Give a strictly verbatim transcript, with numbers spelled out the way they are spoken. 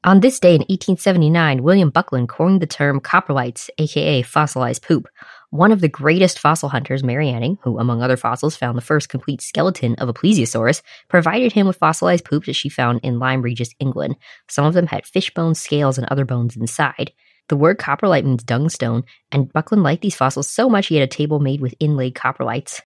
On this day in eighteen seventy-nine, William Buckland coined the term coprolites, aka fossilized poop. One of the greatest fossil hunters, Mary Anning, who among other fossils found the first complete skeleton of a Plesiosaurus, provided him with fossilized poop that she found in Lyme Regis, England. Some of them had fish bones, scales, and other bones inside. The word coprolite means dung stone, and Buckland liked these fossils so much he had a table made with inlaid coprolites.